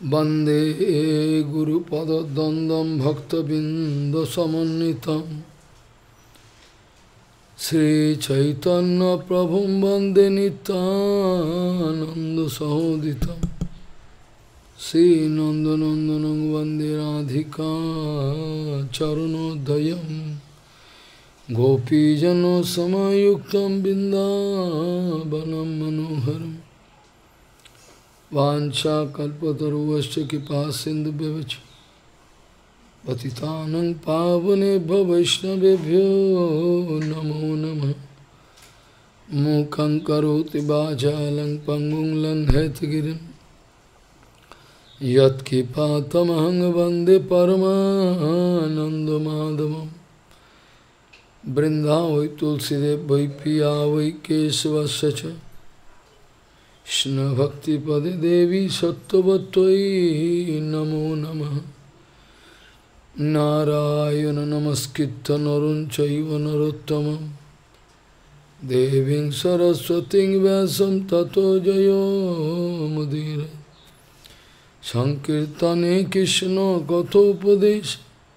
वंदे गुरुपद्वंदं भक्तबिंदसमन्वितं श्रीचैतन्यप्रभुं वंदे नित्यानन्दसहोदितं श्रीनन्दनन्दनं वंदे राधिका चरणोदयं गोपीजनसमायुक्तं बिन्दावनं मनोहरम् वाञ्छाकल्पतरुश्च कृपासिन्धुभ्यश्च पतितानं पावनेभ्यो वैष्णवेभ्यो नमो नमः। मूकं करोति वाचालं पङ्गुं लङ्घयितगिरिं यत्कृपातमहं वन्दे परमानन्दमाधवं। वृन्दावै तुलसीदेव वै पिया वै केशवस्य च कृष्ण भक्ति पदे देवी सत्ववत्त्वयि नमो नमः। नारायण नमस्कृत्य नरं चैव नरोत्तमं देवीं सरस्वतीं व्यासं ततो जयो मुदीरये। संकीर्तने कृष्ण कथोपदेश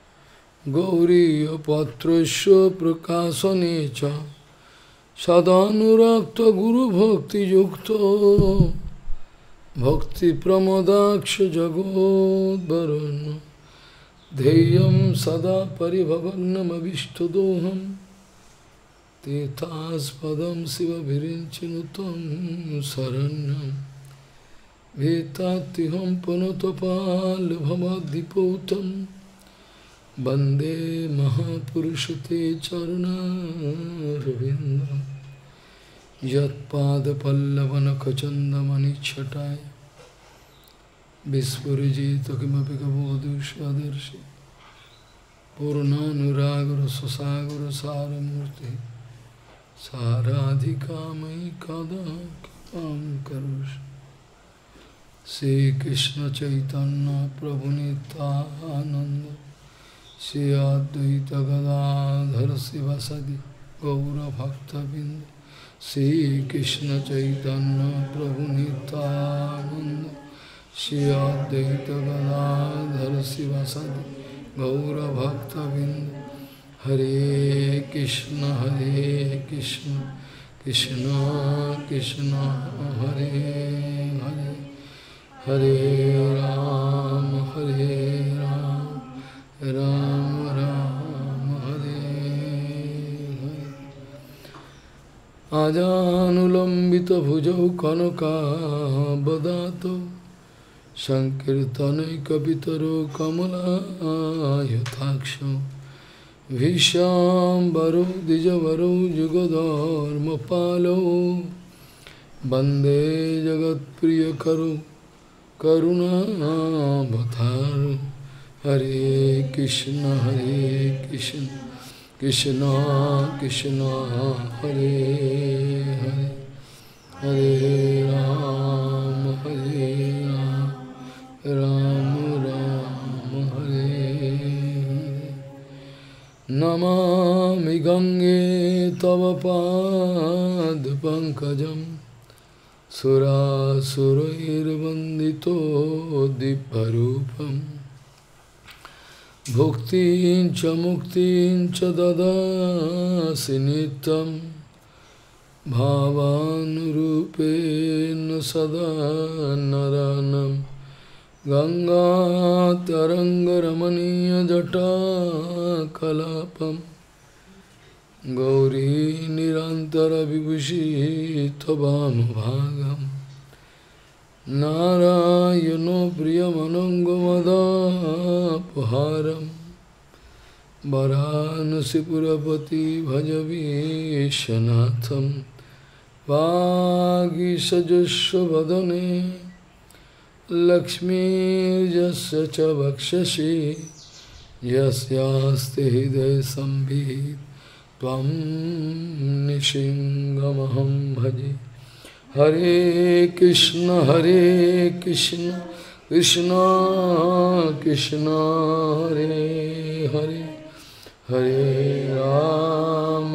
गौरीयपत्रस्य प्रकाशने च सदानुरक्त गुरुभक्तियुक्तो भक्तिप्रमोदाक्ष जगोद्वरुण्य ध्येयं सदा परिभवग्नमभिष्टदोहं तीर्थास्पदं शिवभिरिञ्चिनुतं शरण्यं भीतात्तिहं पुनतपाल्भवद्दिपूतं वन्दे महापुरुषते चरणारविन्दं यत्पादपल्लवनखचन्दमनिच्छटाय विस्फुरिजित किमपि कबोधुष्वदर्शि पूर्णानुरागरससागरसारमूर्ति साराधिकामयि कदा कृपां करोषि। श्रीकृष्ण चैतन्य प्रभु नित्यानन्द श्री अद्वैत गदाधर शिवसदि गौरभक्तबिंद श्रीकृष्ण चैतन्य प्रभु नित्यानंद श्री अद्वैत गदाधर शिवसदि गौरभक्तबिंद। हरे कृष्ण कृष्ण कृष्ण हरे हरे हरे राम राम राम हरे हरे। आजानुलंबित भुजौ कनकावदातो संकीर्तनैकपितरो कमलायताक्षो भीष्मांबरो द्विजवरो युगधर्मपालो वन्दे जगत्प्रियकरो करुणावतारो। हरे कृष्ण कृष्ण कृष्ण हरे हरे हरे राम राम राम हरे हरे। नमामि गंगे तव पादपङ्कजं सुरासुरैर्वन्दितो दिव्यरूपम् भुक्तिं च मुक्तिं च ददासि नित्यं भावानुरूपेण सदा नरानं। गंगातरङ्गरमणीयजटाकलापं गौरी निरन्तरविभूषि त्ववामभागम्। नारायणो प्रियमनङ्गमदापहारं वरानसीपुरपति भजवीशनाथं। वागीसजस्वदने लक्ष्मीर्यस्य च वक्षसि यस्यास्ति हृदयसंवित् त्वं निशिङ्गमहं भजे। हरे कृष्ण कृष्ण कृष्ण हरे हरे हरे राम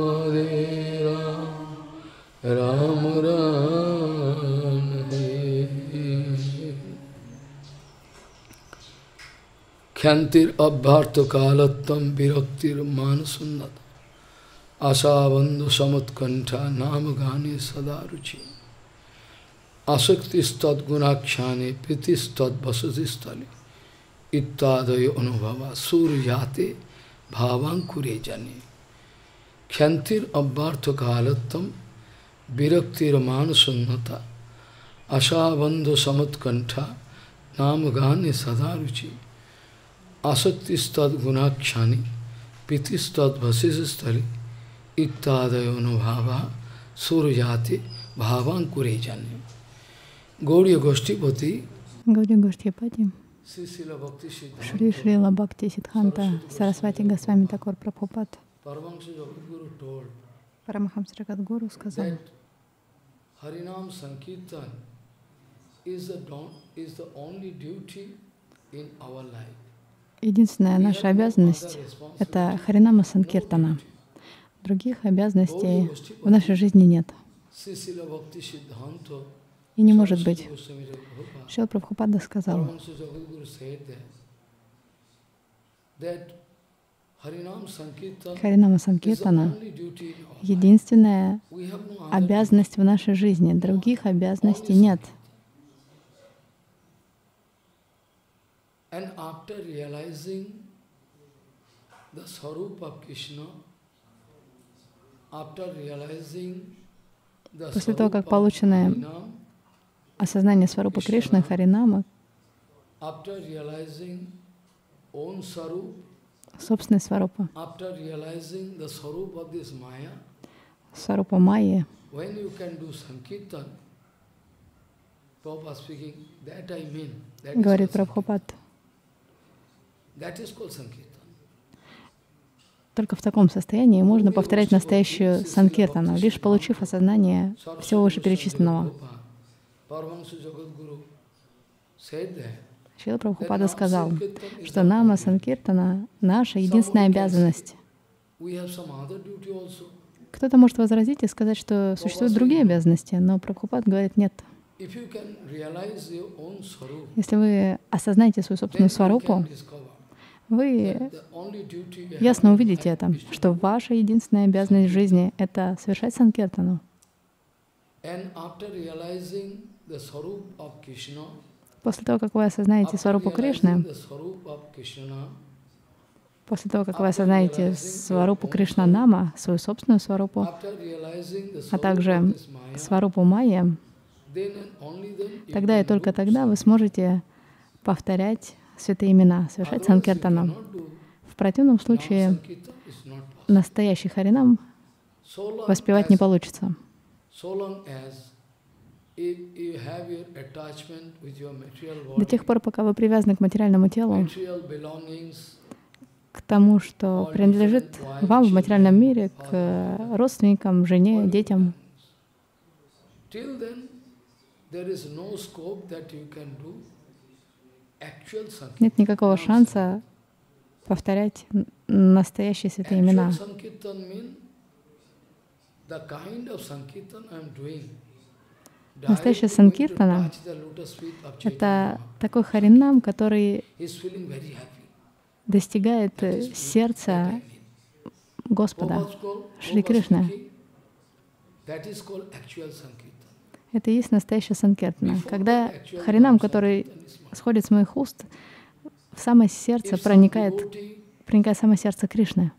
राम राम हरे। Kyantir abhartha kalattam viraktir manasunnat asavandhu samutkantha namagani sadaruchi asaktistat gunakshane pritistat vasatistali ittadayo anubhava suryate bhavankure jane Kyantir abhartha kalattam viraktir manasunnata asavandhu samutkantha namagani sadaruchi asaktistat gunakshane pritistat vasatistali ittadayo anubhava suryate bhavankure jane Gauriya Goshtipati Гаудия Гоштипати, Шри Шрила Бхакти Сиддханта Сарасвати Госвами Такур Прабхупад, Парамахамса Джагадгуру сказал, Harinam Sankirtan is the only duty in our life. единственная наша обязанность — это Харинама Санкиртана. Других обязанностей в нашей жизни нет. И не может быть. Шрила Прабхупада сказал, Харинама Санкиртана — единственная обязанность в нашей жизни. Других обязанностей нет. После того, как получено осознание Сварупы Кришны, Харинама, собственной Сварупа, Сварупа Майи, говорит Прабхупад, только в таком состоянии можно повторять настоящую санкиртану, лишь получив осознание всего вышеперечисленного. Шрила Прабхупада сказал, что нама санкиртана — наша единственная обязанность. Кто-то может возразить и сказать, что существуют другие обязанности, но Прабхупад говорит, нет. Если вы осознаете свою собственную сварупу, вы ясно увидите это, что ваша единственная обязанность в жизни — это совершать санкиртану. После того, как вы осознаете Сварупу Кришны, после того, как вы осознаете Сварупу Кришна Нама, свою собственную Сварупу, а также Сварупу Майя, тогда и только тогда вы сможете повторять святые имена, совершать санкиртану. В противном случае настоящий Харинам воспевать не получится. До тех пор, пока вы привязаны к материальному телу, к тому, что принадлежит вам в материальном мире, к родственникам, жене, детям, нет никакого шанса повторять настоящие святые имена. Настоящая санкиртана — это такой харинам, который достигает сердца Господа, Шри Кришны. Это и есть настоящая санкиртана. Когда харинам, который сходит с моих уст, в самое сердце проникает в самое сердце Кришны.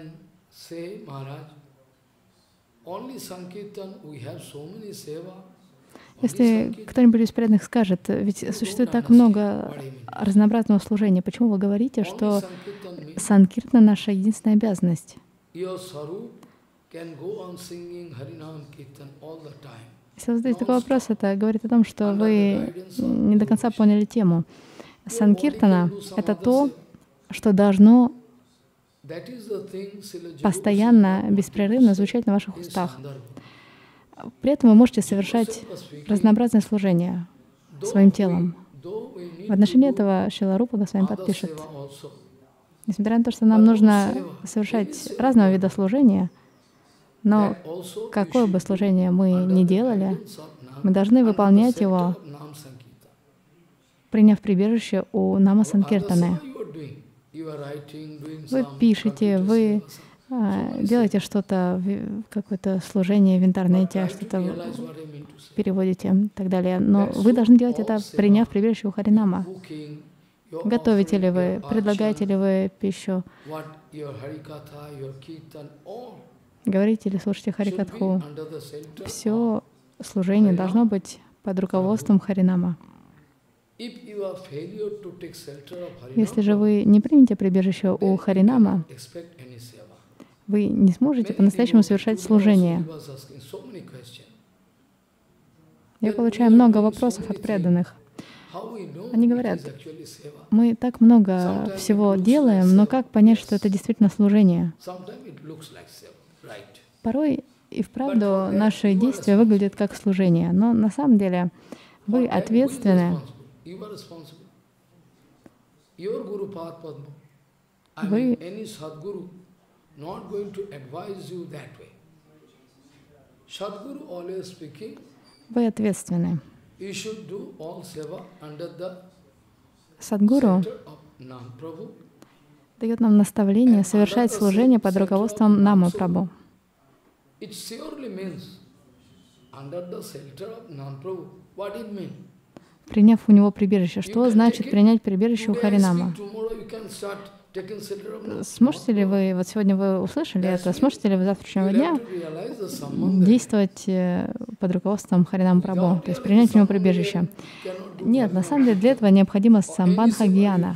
Если кто-нибудь из преданных скажет, ведь существует так много разнообразного служения, почему вы говорите, что санкиртана — наша единственная обязанность? Если вы задаете такой вопрос, это говорит о том, что вы не до конца поняли тему. Санкиртана — это то, что должно постоянно, беспрерывно звучать на ваших устах. При этом вы можете совершать разнообразные служения своим телом. В отношении этого Шрила Рупа Госвами пишет: несмотря на то, что нам нужно совершать разного вида служения, но какое бы служение мы ни делали, мы должны выполнять его, приняв прибежище у Нама Санкиртаны. Вы пишете, вы делаете что-то, какое-то служение в интернете, что-то переводите и так далее. Но вы должны делать это, приняв прибежище у Харинама. Готовите ли вы, предлагаете ли вы пищу, говорите ли, слушайте Харикатху. Все служение должно быть под руководством Харинама. Если же вы не примете прибежище у Харинама, вы не сможете по-настоящему совершать служение. Я получаю много вопросов от преданных. Они говорят, мы так много всего делаем, но как понять, что это действительно служение? Порой и вправду наши действия выглядят как служение, но на самом деле вы ответственны. Вы ответственны. Садгуру дает нам наставление совершать служение под руководством Намы Прабху. Приняв у него прибежище. Что значит принять прибежище у Харинама? Сможете ли вы, вот сегодня вы услышали это, сможете ли вы завтрашнего дня действовать под руководством Харинама Прабху, то есть принять у него прибежище? Нет, на самом деле для этого необходима самбандха гьяна.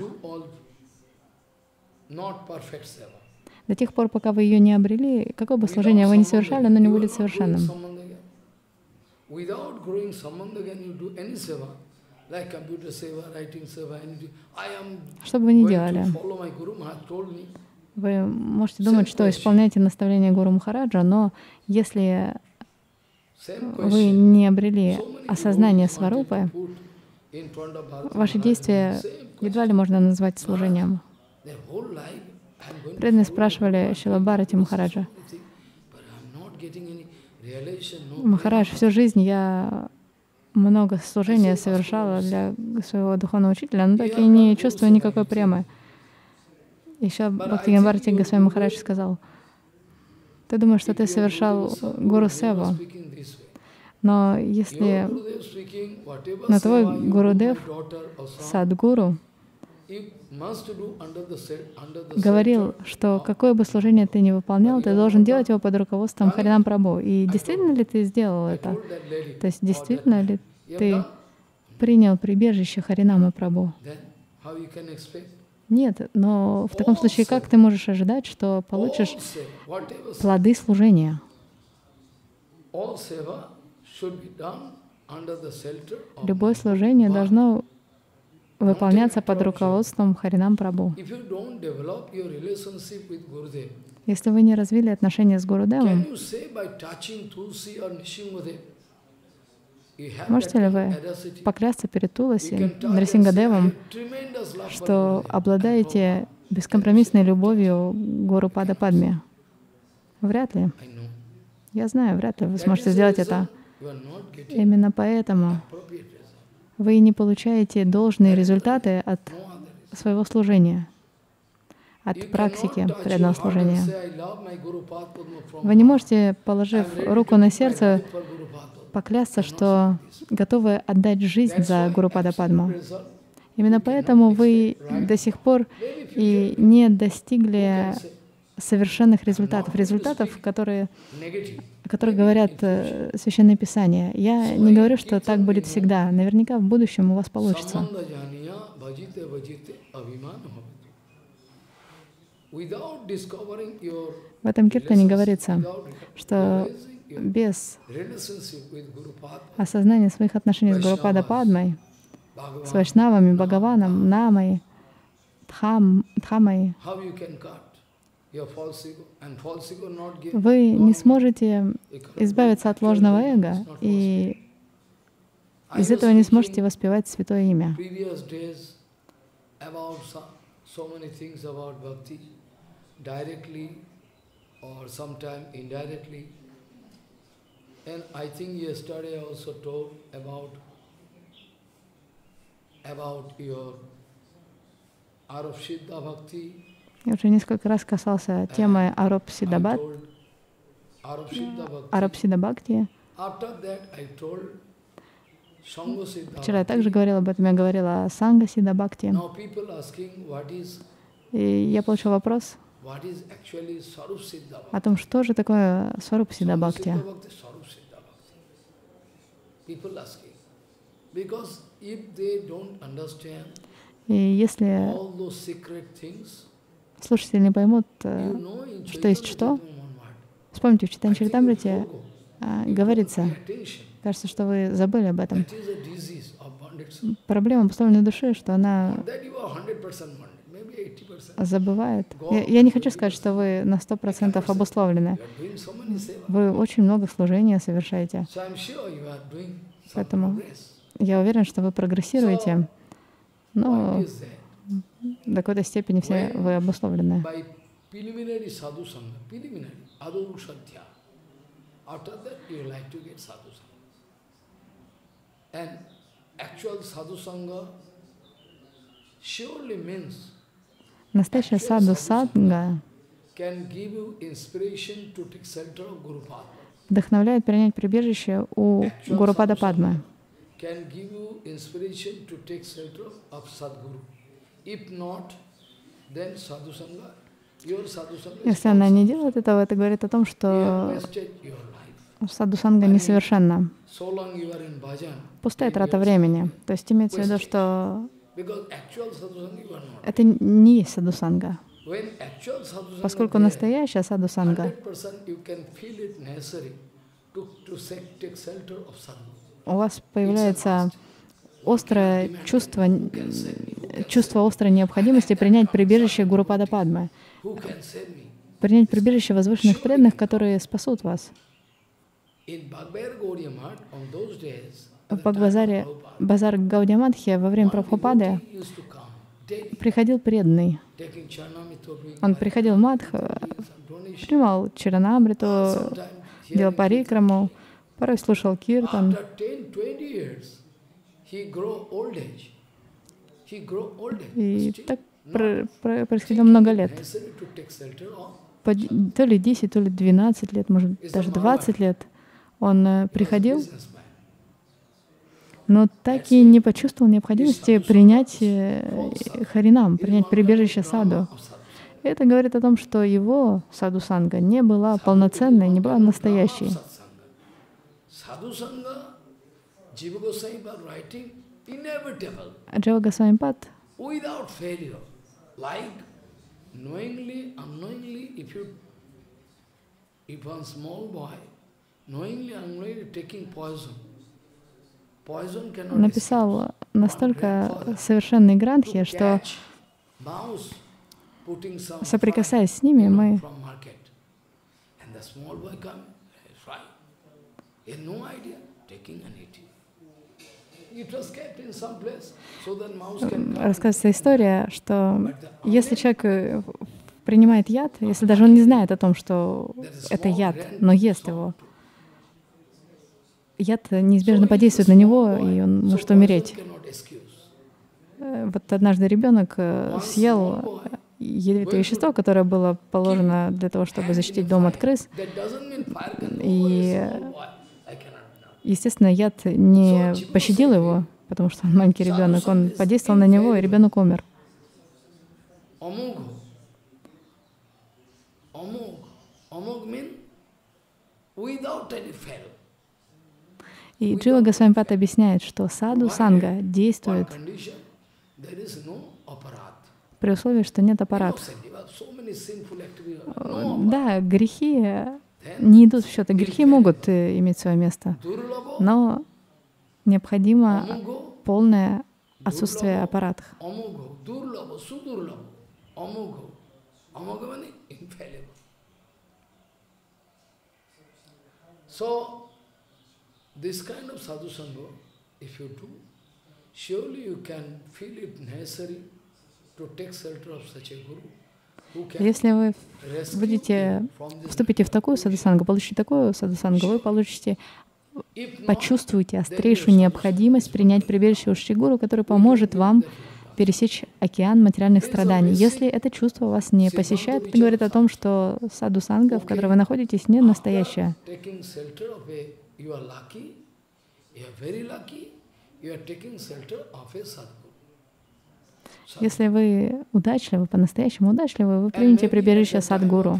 До тех пор, пока вы ее не обрели, какое бы служение вы ни совершали, оно не будет совершенным. Что бы вы ни делали, вы можете думать, что исполняете наставление Гуру Махараджа, но если вы не обрели осознание сварупы, ваши действия едва ли можно назвать служением. Преданные спрашивали Шрила Бхарати Махараджа: Махарадж, всю жизнь я много служения совершала для своего духовного учителя, но так и не чувствую никакой премы. Еще Бхактивинода Бхарати Госвами Махарадж сказал: ты думаешь, что ты совершал Гуру Севу, но если на твой Гурудев, Садгуру, говорил, что какое бы служение ты ни выполнял, ты должен делать его под руководством Харинам Прабху. И действительно ли ты сделал это? То есть действительно ли ты принял прибежище Харинама Прабху? Нет, но в таком случае как ты можешь ожидать, что получишь плоды служения? Любое служение должно выполняться под руководством Харинам Прабху. Если вы не развили отношения с Гурудевом, можете ли вы поклясться перед Туласи, Нрисингадевом, что обладаете бескомпромиссной любовью к Гуру Пада Падме? Вряд ли. Я знаю, вряд ли вы сможете сделать это. Именно поэтому вы не получаете должные результаты от своего служения, от практики преданного служения. Вы не можете, положив руку на сердце, поклясться, что готовы отдать жизнь за Гуру Пада Падму. Именно поэтому вы до сих пор и не достигли совершенных результатов, которые говорят Священное Писание. Я не говорю, что так будет всегда. Наверняка в будущем у вас получится. В этом киртане говорится, что без осознания своих отношений с Гурупада Падмой, с Вайшнавами, Бхагаваном, Намой, Дхамой, вы не сможете избавиться от ложного эго, и из этого не сможете воспевать Святое Имя. And I think yesterday I also told about your Я уже несколько раз касался темы Аропсида Бхакти. Вчера я также говорила об этом, я говорила о Санга Сидда Бхакти. И я получил вопрос о том, что же такое Сваруп Сидда Бхакти. И если слушатели не поймут, что есть что, вспомните, в Чайтанья Чаритамрите говорится, кажется, что вы забыли об этом. Проблема обусловленной души, что она забывает. Я не хочу сказать, что вы на 100% обусловлены. Вы очень много служения совершаете. Поэтому я уверен, что вы прогрессируете, но до какой-то степени все вы обусловлены. Настоящая саду-санга вдохновляет принять прибежище у Гурупада Падмы. Если она не делает этого, это говорит о том, что саду-санга несовершенна. Пустая трата времени. То есть имеется в виду, что это не есть саду-санга. Поскольку настоящая саду-санга, у вас появляется острое чувство острой необходимости принять прибежище Гурупада Падмы, принять прибежище возвышенных преданных, которые спасут вас. В базар Гаудия-Матхе во время Прабхупады приходил преданный. Он приходил в Мадх, принимал чаранамриту, делал парикраму, порой слушал киртан. И так происходило много лет. То ли 10, то ли 12 лет, может, даже 20 лет он приходил, но так и не почувствовал необходимости принять харинам, принять прибежище саду. Это говорит о том, что его саду-санга не была полноценной, не была настоящей. Джива Госвами-пад написал настолько совершенные грантхи, что, соприкасаясь с ними, мы рассказывается история, что если человек принимает яд, если даже он не знает о том, что это яд, но ест его, яд неизбежно подействует на него, и он может умереть. Вот однажды ребенок съел ядовитое вещество, которое было положено для того, чтобы защитить дом от крыс. И, естественно, яд не пощадил его, потому что он маленький ребенок. Он подействовал на него, и ребенок умер. И Джива Госвами-пад объясняет, что саду-санга действует при условии, что нет аппарата. Да, грехи не идут в счет, грехи могут иметь свое место, но необходимо полное отсутствие аппаратов. This kind of sadhu-sangha, if you do, surely you can feel it necessary to take shelter of such a guru. Если вы вступите в такую садхусангу, получите такую садхусангу, вы почувствуете острейшую необходимость принять прибежище у Шри Гуру, который поможет вам пересечь океан материальных страданий. Если это чувство вас не посещает, это говорит о том, что саду-санга, в которой вы находитесь, не настоящее. Если вы удачливы, по-настоящему удачливы, вы примете прибежище садгуру.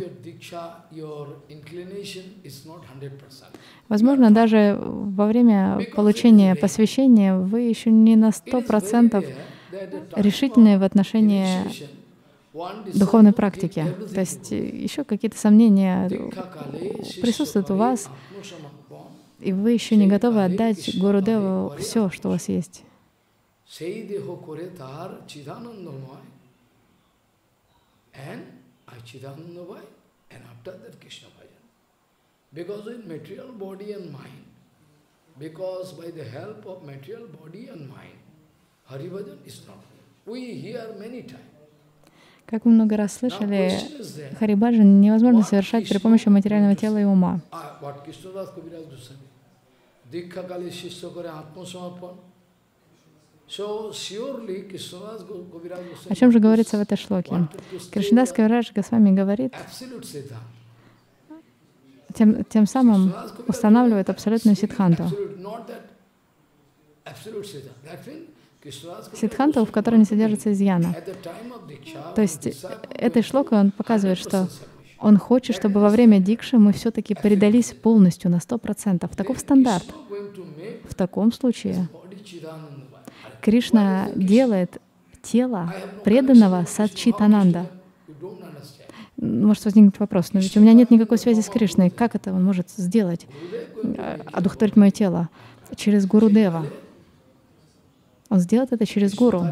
Возможно, даже во время получения посвящения вы еще не на 100% решительны в отношении духовной практики. То есть еще какие-то сомнения присутствуют у вас, и вы еще не готовы отдать Гурудеву все, что у вас есть. Как мы много раз слышали, Харибаджан невозможно совершать при помощи материального тела и ума. О чем же говорится в этой шлоке? Кришнадас Кавирадж Госвами говорит, тем самым устанавливает абсолютную сиддханту. Сиддханту, в которой не содержится изъяна. То есть этой шлокой он показывает, что он хочет, чтобы во время дикши мы все-таки предались полностью, на 100%. Таков стандарт. В таком случае Кришна делает тело преданного Садчитананда. Может возникнуть вопрос, но ведь у меня нет никакой связи с Кришной. Как это он может сделать? Одухотворить мое тело? Через Гурудева. Он сделает это через Гуру.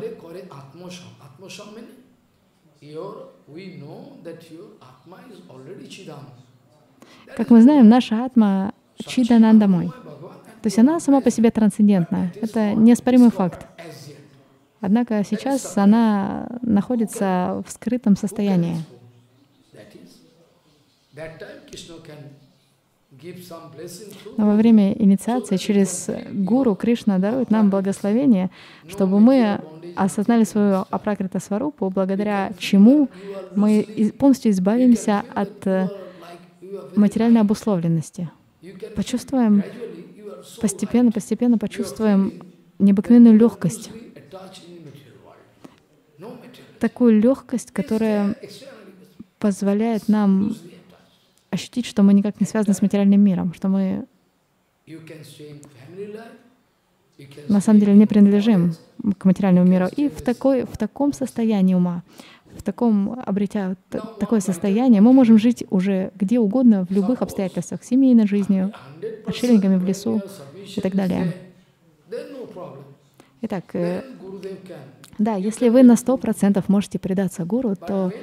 Как мы знаем, наша атма Чиданандамой. То есть она сама по себе трансцендентна. Это неоспоримый факт. Однако сейчас она находится в скрытом состоянии. Но во время инициации через Гуру Кришна дарует нам благословение, чтобы мы осознали свою апракрита сварупу, благодаря чему мы полностью избавимся от материальной обусловленности. Почувствуем, постепенно почувствуем необыкновенную легкость. Такую легкость, которая позволяет нам ощутить, что мы никак не связаны с материальным миром, что мы на самом деле не принадлежим к материальному миру. И в таком состоянии ума, обретя такое состояние, мы можем жить уже где угодно, в любых обстоятельствах, семейной жизнью, отшельниками в лесу и так далее. Итак, да, если вы на 100% можете предаться Гуру, то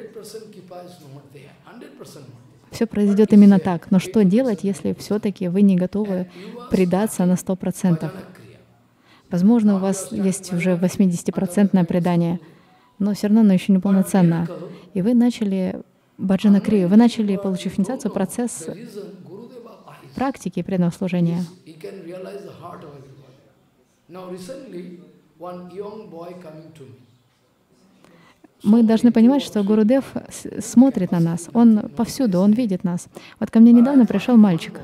все произойдет именно так. Но что делать, если все-таки вы не готовы предаться на 100%? Возможно, у вас есть уже 80% предание, но все равно оно еще не полноценно. И вы начали баджана крию, вы начали, получив инициацию, процесс практики преданного служения. Мы должны понимать, что Гурудев смотрит на нас, он повсюду, он видит нас. Вот ко мне недавно пришел мальчик.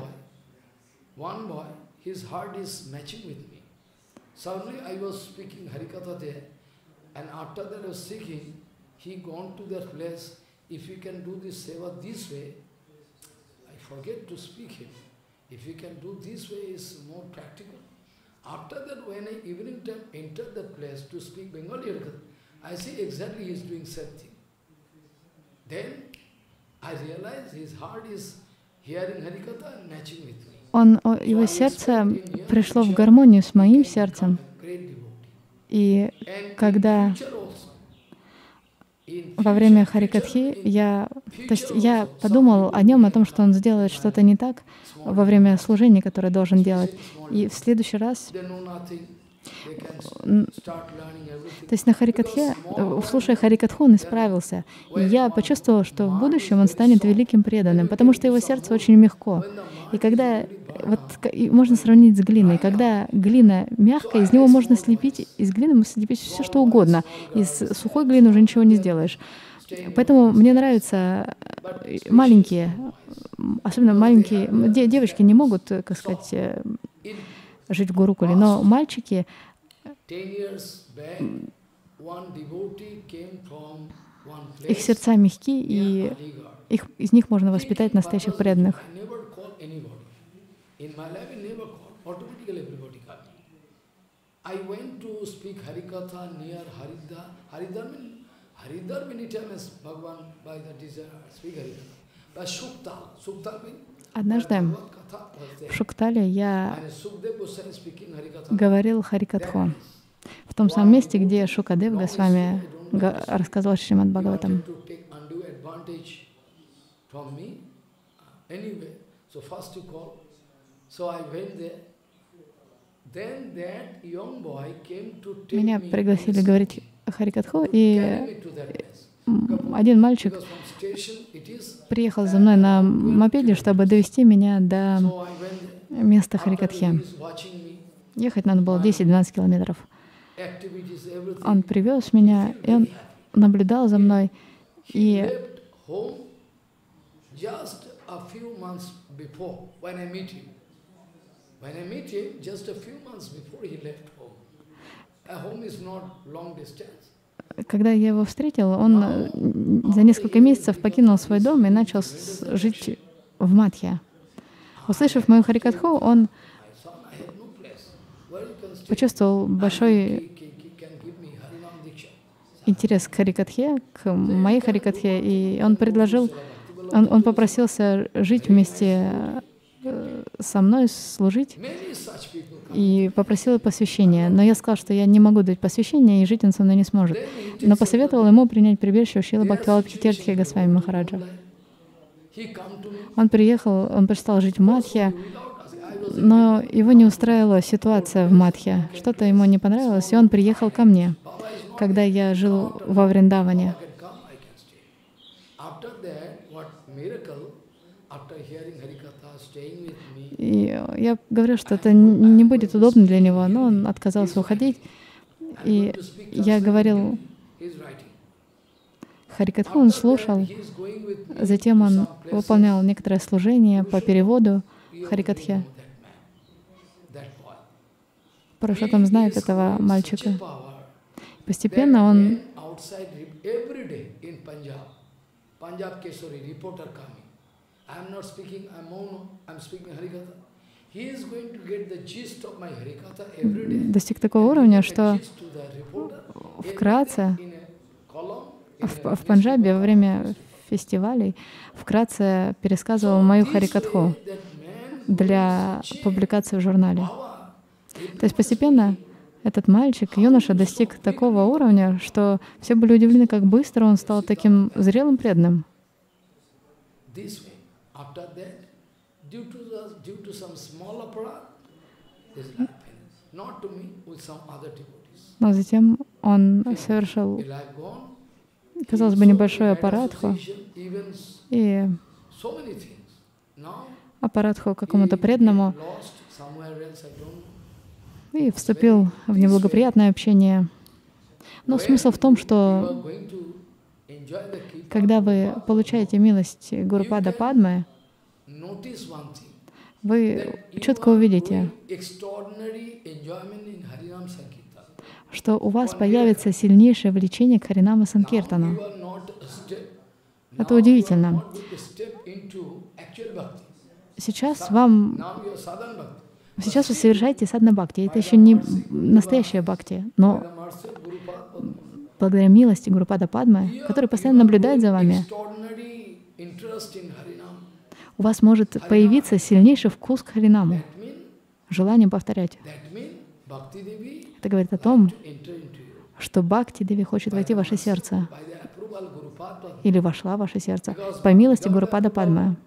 I see exactly he is doing same thing. Then I realize his heart is hearing Harikatha and matching with me. Его сердце пришло в гармонию с моим сердцем. И когда во время Харикатхи я подумал о нем, о том, что он сделает что-то не так во время служения, которое должен делать. И в следующий раз То есть на Харикатхе, слушая Харикатху, он исправился. И я почувствовала, что в будущем он станет великим преданным, потому что его сердце очень мягко. И когда, вот, можно сравнить с глиной, когда глина мягкая, из него можно слепить, из глины можно слепить все, что угодно. Из сухой глины уже ничего не сделаешь. Поэтому мне нравятся маленькие, особенно маленькие, девочки не могут, как сказать, жить в Гурукуле, но мальчики, их сердца мягки, и из них можно воспитать настоящих преданных. Однажды в Шуктале я говорил Харикатху в том самом месте, где Шукадев Госвами рассказывал Шримад Бхагаватам. Меня пригласили говорить Харикатху, и один мальчик приехал за мной на мопеде, чтобы довести меня до места Харикатхи. Ехать надо было 10-12 километров. Он привез меня, и он наблюдал за мной. И когда я его встретил, он за несколько месяцев покинул свой дом и начал жить в Мадхье. Услышав мою Харикатху, он почувствовал большой интерес к Харикатхе, к моей Харикатхе, и он предложил, он попросился жить вместе со мной, служить, и попросил посвящения. Но я сказала, что я не могу дать посвящение, и жить он со мной не сможет. Но посоветовал ему принять прибежище у Шрилы Бхактивинода Тиртхи Госвами Махараджа. Он приехал, он перестал жить в Мадхье, но его не устраивала ситуация в Мадхье. Что-то ему не понравилось, и он приехал ко мне, когда я жил во Вриндаване. И я говорю, что это не будет удобно для него, но он отказался уходить. И я говорил Харикатху, он слушал, затем он выполнял некоторое служение по переводу Харикатхе. Парашутам знает этого мальчика. Постепенно он достиг такого уровня, что вкратце в Панджабе во время фестивалей вкратце пересказывал мою Харикатху для публикации в журнале. То есть постепенно этот мальчик, юноша, достиг такого уровня, что все были удивлены, как быстро он стал таким зрелым преданным. Но затем он совершил, казалось бы, небольшой аппаратху, и аппаратху какому-то преданному, и вступил в неблагоприятное общение. Но смысл в том, что когда вы получаете милость Гурупада Падмы, вы четко увидите, что у вас появится сильнейшее влечение к Харинама Санкиртану. Это удивительно. Сейчас вы совершаете садхана-бхакти. Это еще не настоящая бхакти, но благодаря милости Гурупада Падмы, который постоянно наблюдает за вами, у вас может появиться сильнейший вкус к Харинаму, желание повторять. Это говорит о том, что Бхакти Деви хочет войти в ваше сердце или вошла в ваше сердце по милости Гурупада Падмы.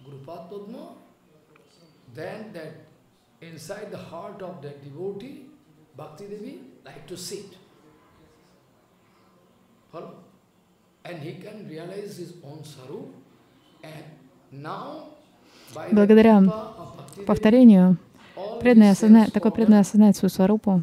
Благодаря повторению такой преданный осознает свою сварупу,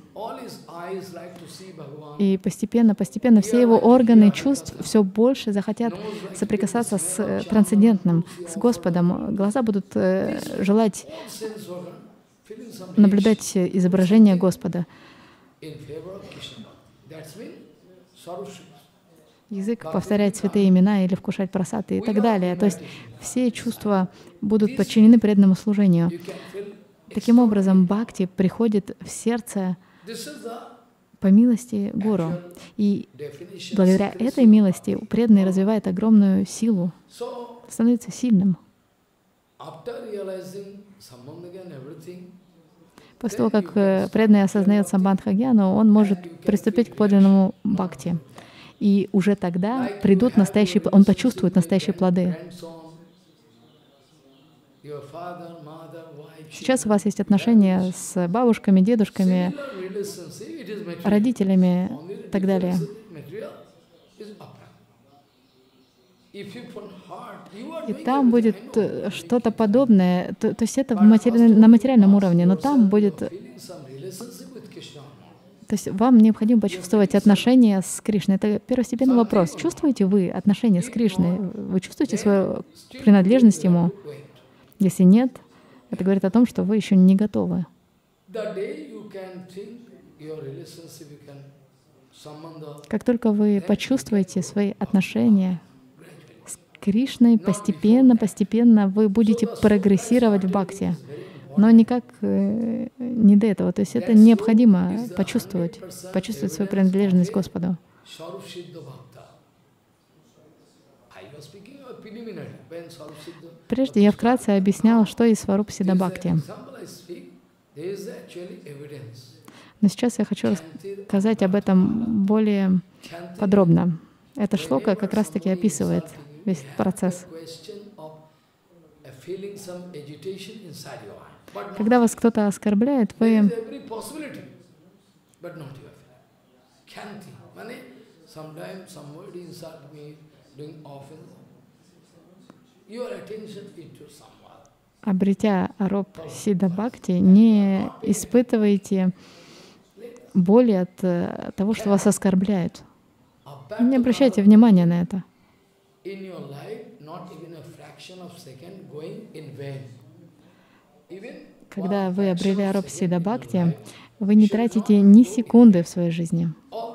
и постепенно все его органы чувств все больше захотят соприкасаться с трансцендентным, с Господом. Глаза будут желать наблюдать изображение Господа. Язык повторять святые имена или вкушать прасады и так далее. То есть все чувства будут подчинены преданному служению. Таким образом, бхакти приходит в сердце по милости Гуру. И благодаря этой милости преданный развивает огромную силу, становится сильным. После того, как преданный осознает самбандха-гьяну, он может приступить к подлинному бхакти. И уже тогда придут настоящие, он почувствует настоящие плоды. Сейчас у вас есть отношения с бабушками, дедушками, родителями и так далее. И там будет что-то подобное, то есть это на материальном уровне, но там будет... То есть вам необходимо почувствовать отношения с Кришной. Это первостепенный вопрос. Чувствуете вы отношения с Кришной? Вы чувствуете свою принадлежность Ему? Если нет, это говорит о том, что вы еще не готовы. Как только вы почувствуете свои отношения с Кришной, постепенно вы будете прогрессировать в бхакти. Но никак не до этого. То есть это необходимо почувствовать свою принадлежность Господу. Прежде я вкратце объяснял, что есть Сварупа Сиддха Бхакти. Но сейчас я хочу рассказать об этом более подробно. Эта шлока как раз-таки описывает весь процесс. Когда вас кто-то оскорбляет, вы обретя ароп Сиддха Бхакти, не испытываете боли от того, что вас оскорбляют. Не обращайте внимания на это. Когда вы обрели ароп Сиддха Бхакти, вы не тратите ни секунды в своей жизни.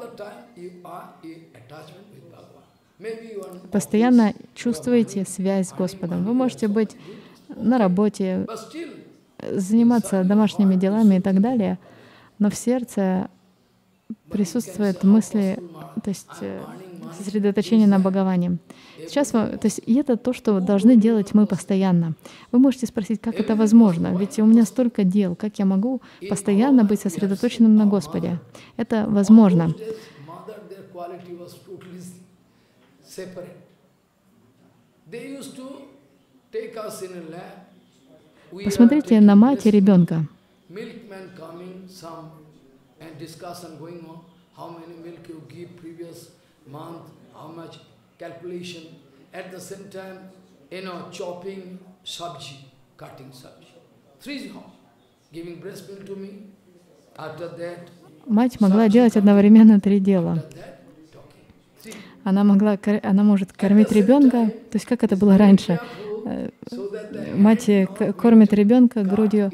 Постоянно чувствуете связь с Господом. Вы можете быть на работе, заниматься домашними делами и так далее, но в сердце присутствуют мысли, то есть сосредоточение на Бхагаване. Сейчас, то есть, и это то, что должны делать мы постоянно. Вы можете спросить, как это возможно? Ведь у меня столько дел, как я могу постоянно быть сосредоточенным на Господе? Это возможно. Посмотрите на мать и ребенка. Мать могла делать одновременно 3 дела. Она может кормить ребенка, то есть как это было раньше. Мать кормит ребенка грудью,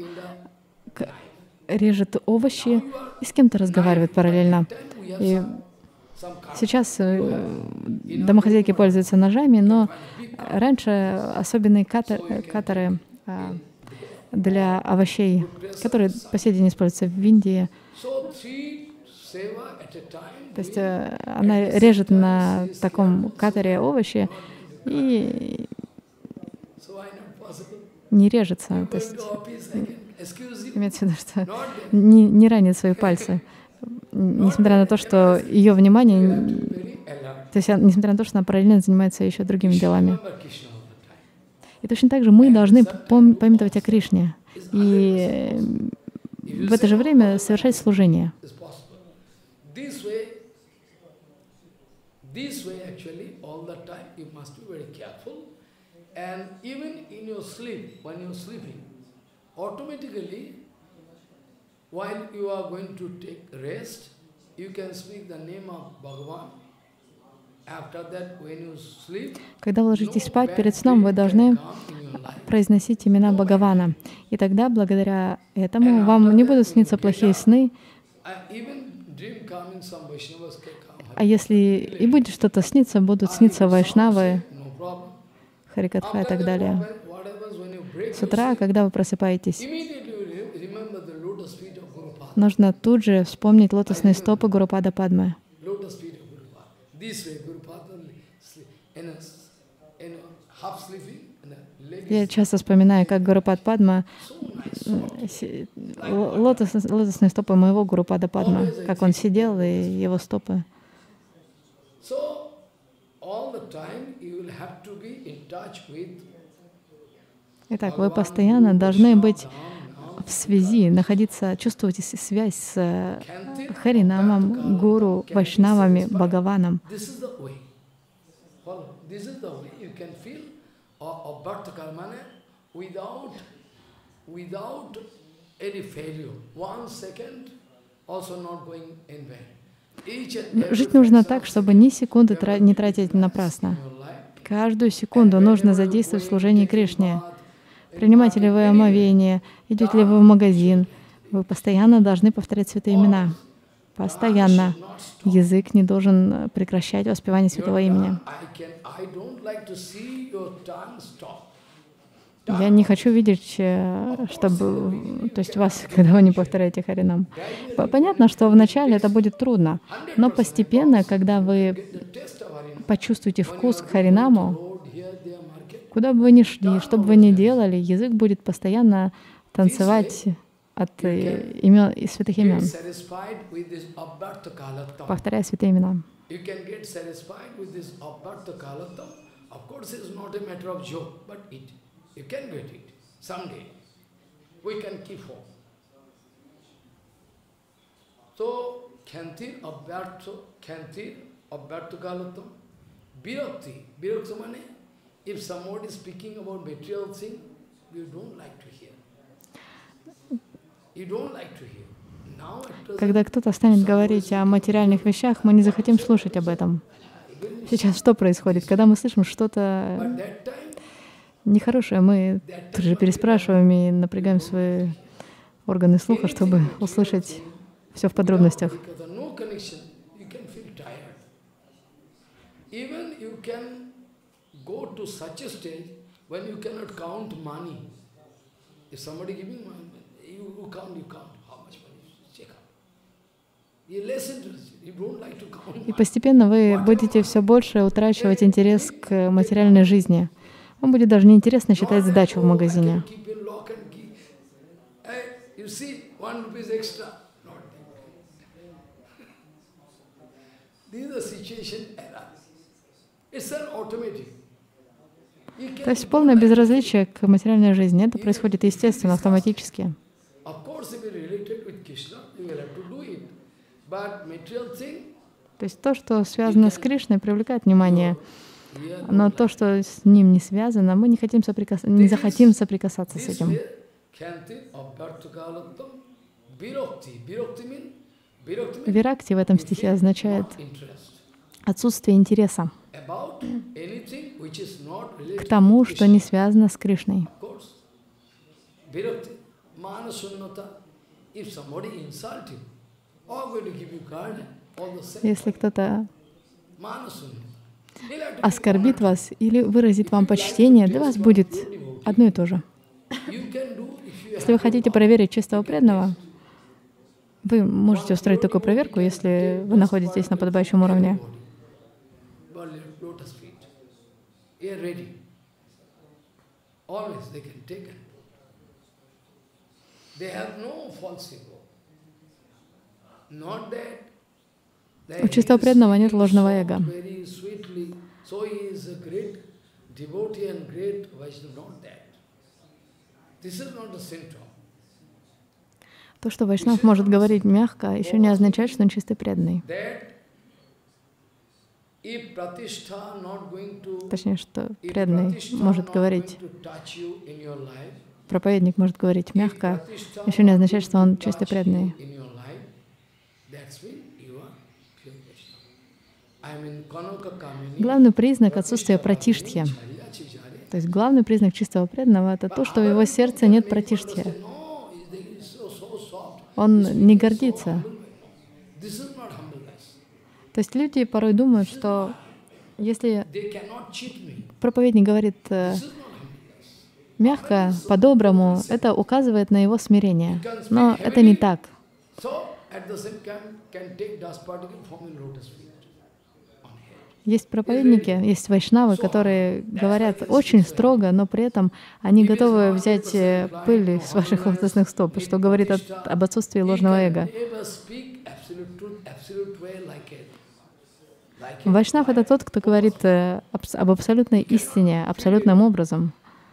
режет овощи и с кем-то разговаривает параллельно. И сейчас домохозяйки пользуются ножами, но раньше особенные каттеры для овощей, которые по сей день используются в Индии. То есть она режет на таком каттере овощи и не режется. То есть имеется в виду, что не ранит свои пальцы, несмотря на то, что ее внимание, то есть несмотря на то, что она параллельно занимается еще другими делами. И точно так же мы должны памятовать о Кришне и в это же время совершать служение. This way actually all the time you must be very careful, and even in your sleep, when you are sleeping, automatically while you are going to take rest, you can speak the name of Bhagavan. After that, when you sleep, когда вы ложитесь спать, перед сном вы должны произносить имена Бхагавана. И тогда, благодаря этому, вам не будут сниться плохие сны. А если и будет что-то сниться, будут сниться вайшнавы, Харикатха и так далее. С утра, когда вы просыпаетесь, нужно тут же вспомнить лотосные стопы Гурупада Падмы. Я часто вспоминаю, как Гурупад Падма, лотосные стопы моего Гурупада Падма, как он сидел, и его стопы. Итак, вы постоянно должны быть в связи, находиться, чувствовать связь с Харинамом, Гуру, Вайшнавами, Бхагаваном. Жить нужно так, чтобы ни секунды не тратить напрасно. Каждую секунду нужно задействовать в служении Кришне. Принимаете ли вы омовение, идете ли вы в магазин, вы постоянно должны повторять святые имена. Постоянно. Язык не должен прекращать воспевание святого имени. Я не хочу видеть, чтобы, то есть вас, когда вы не повторяете Харинам. Понятно, что вначале это будет трудно, но постепенно, когда вы почувствуете вкус к Харинаму, куда бы вы ни шли, что бы вы ни делали, язык будет постоянно танцевать от имен и святых имен, повторяя святые имена. You can get it someday. We can keep hope. So, Khantir Abhyartha Kalatam, Virakti. Virakti means if somebody is speaking about material thing, you don't like to hear. You don't like to hear. Когда кто-то станет говорить о материальных вещах, мы не захотим слушать об этом. Сейчас что происходит? Когда мы слышим что-то нехорошее, мы тут же переспрашиваем и напрягаем свои органы слуха, чтобы услышать все в подробностях. И постепенно вы будете все больше утрачивать интерес к материальной жизни. Вам будет даже неинтересно считать сдачу в магазине. То есть полное безразличие к материальной жизни. Это происходит естественно, автоматически. То есть то, что связано с Кришной, привлекает внимание. Но то, что с ним не связано, мы не захотим соприкасаться с этим. Виракти в этом стихе означает отсутствие интереса к тому, что не связано с Кришной. Если кто-то оскорбит вас или выразит вам почтение, для вас будет одно и то же. Если вы хотите проверить чистого преданного, вы можете устроить такую проверку, если вы находитесь на подобающем уровне. У чистого преданного нет ложного эго. devotee and great Vaishnava, not that. This is not the symptom. То, что вайшнав может говорить мягко, еще не означает, что он чистый преданный. Точнее, что преданный может говорить, проповедник может говорить мягко, еще не означает, что он чистый преданный. Главный признак отсутствия пратиштхи, то есть главный признак чистого преданного, это то, что в его сердце нет пратиштхи. Он не гордится. То есть люди порой думают, что если проповедник говорит мягко, по-доброму, это указывает на его смирение. Но это не так. Есть проповедники, есть вайшнавы, которые говорят очень строго, но при этом они готовы взять пыль с ваших лотосных стоп, что говорит об отсутствии ложного эго. Вайшнав — это тот, кто говорит об абсолютной истине, абсолютным образом.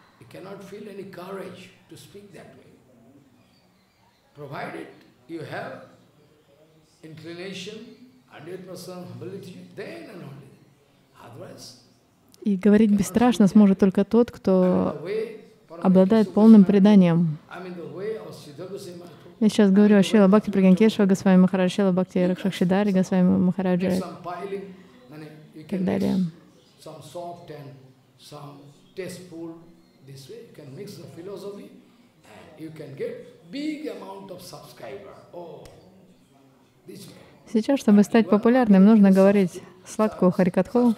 И говорить бесстрашно сможет только тот, кто обладает полным преданием. Я сейчас говорю о Шрила Бхакти Прагьянкешвара Госвами Махараджа, Шрила Бхакти Ракшакшидари Госвами Махараджа и так далее. Сейчас, чтобы стать популярным, нужно говорить сладкую харикатху,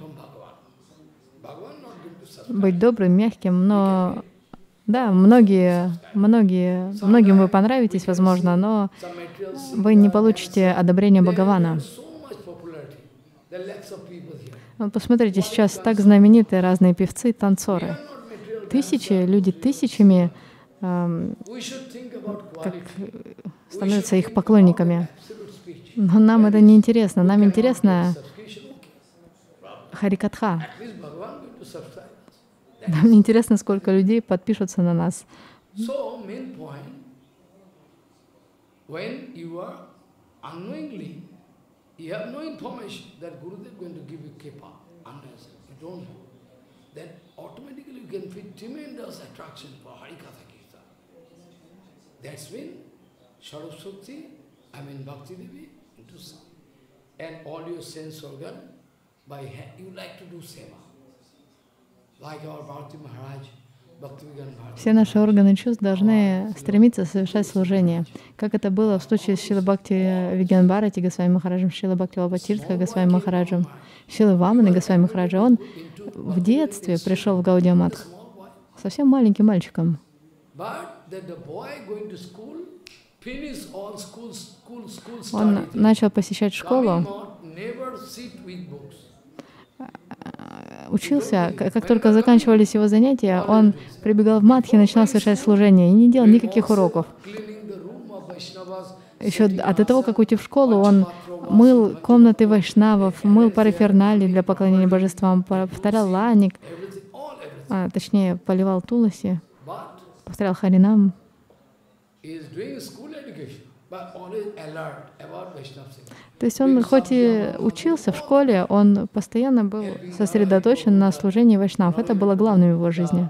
быть добрым, мягким, но да, многим вы понравитесь, возможно, но вы не получите одобрения Бхагавана. Вот посмотрите, сейчас так знамениты разные певцы, танцоры. Люди тысячами становятся их поклонниками. Но нам это не интересно. Нам интересно харикатха. Нам не интересно, сколько людей подпишутся на нас. Все наши органы чувств должны стремиться совершать служение. Как это было в случае с Шрила Бхакти Вигьян Бхарати Госвами Махараджем, Шрила Бхакти Валабхатиртха Госвами Махараджем, Шрила Ваманы Госвами Махараджа. Он в детстве пришел в Гаудия Матх, совсем маленьким мальчиком. Он начал посещать школу, учился, как только заканчивались его занятия, он прибегал в матхи, начинал совершать служение и не делал никаких уроков. Еще до того, как уйти в школу, он мыл комнаты вайшнавов, мыл параферналии для поклонения божествам, повторял ланик, точнее, поливал туласи, повторял харинам. То есть он хоть и учился в школе, он постоянно был сосредоточен на служении вайшнав. Это было главным в его жизни.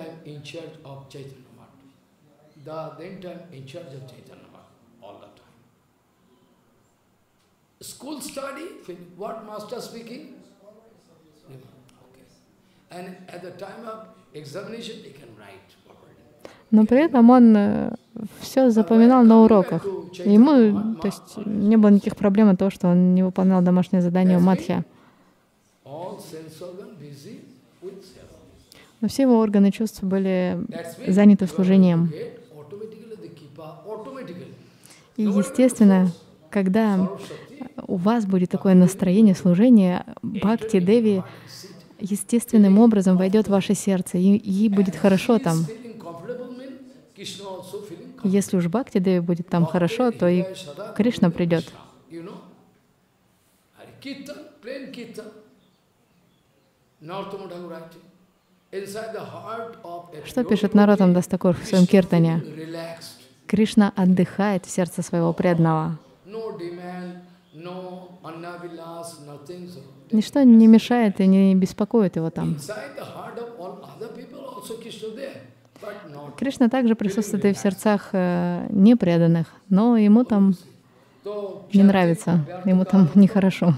Но при этом он все запоминал на уроках. Ему, то есть, не было никаких проблем от того, что он не выполнял домашнее задание в матхе. Но все его органы чувств были заняты служением. И, естественно, когда у вас будет такое настроение служения, Бхакти Деви естественным образом войдет в ваше сердце, и ей будет хорошо там. Если уж Бхакти Деви будет там хорошо, то и Кришна придет. Что пишет Нароттам Дас Такур в своем киртане? Кришна отдыхает в сердце своего преданного. Ничто не мешает и не беспокоит его там. Кришна также присутствует и в сердцах непреданных, но ему там не нравится, ему там нехорошо.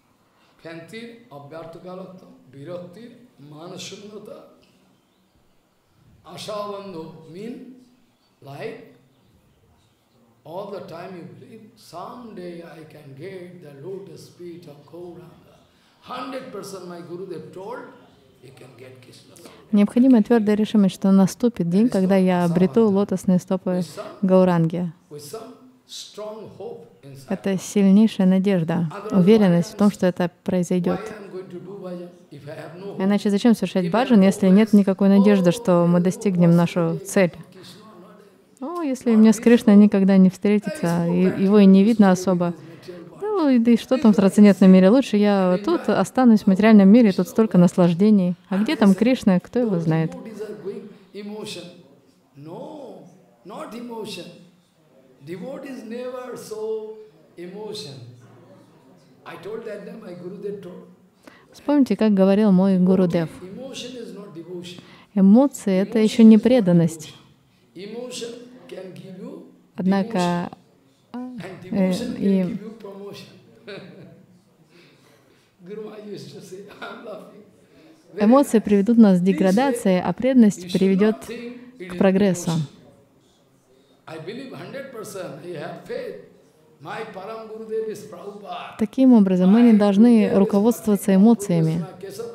All the time you believe, someday I can get the lotus feet of Gauranga. 100% my Gurudev told, you can get Krishna. Необходима твердая решимость, что наступит день, когда я обрету лотосные стопы Гауранги. Это сильнейшая надежда, уверенность в том, что это произойдет. Иначе зачем совершать баджан, если нет никакой надежды, что мы достигнем нашу цель? Ну, если мне с Кришной никогда не встретиться, его и не видно особо, ну, да и что там в трансцендентном мире? Лучше я тут останусь в материальном мире, тут столько наслаждений. А где там Кришна, кто его знает? Вспомните, как говорил мой Гурудев. Эмоции — это еще не преданность. Однако эмоции приведут нас к деградации, а преданность приведет к прогрессу. Таким образом, мы не должны руководствоваться эмоциями.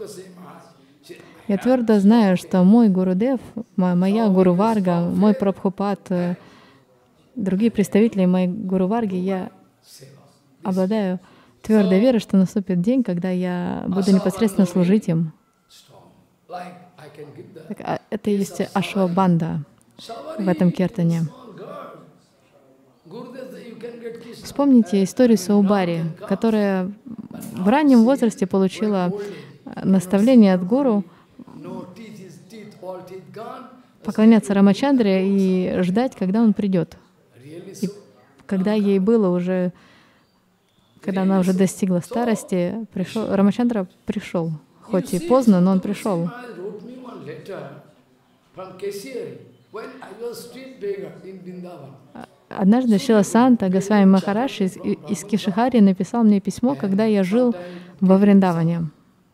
Я твердо знаю, что мой Гурудев, моя Гуру Варга, мой Прабхупад, другие представители моей Гуру Варги, я обладаю твердой верой, что наступит день, когда я буду непосредственно служить им. Так, это и есть Ашвабанда в этом киртане. Вспомните историю Саубари, которая в раннем возрасте получила наставление от гуру поклоняться Рамачандре и ждать, когда он придет. И когда ей было уже, когда она уже достигла старости, Рамачандра пришел. Хоть и поздно, но он пришел. Однажды Шрила Санта Госвами Махарадж из Кишихари написал мне письмо, когда я жил во Вриндаване.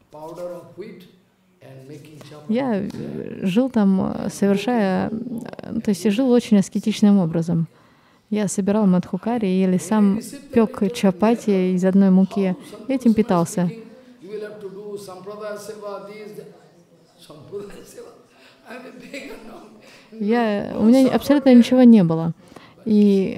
Я жил там, совершая, то есть я жил очень аскетичным образом. Я собирал мадхукари или сам пек чапати из одной муки, и этим питался. У меня абсолютно ничего не было. И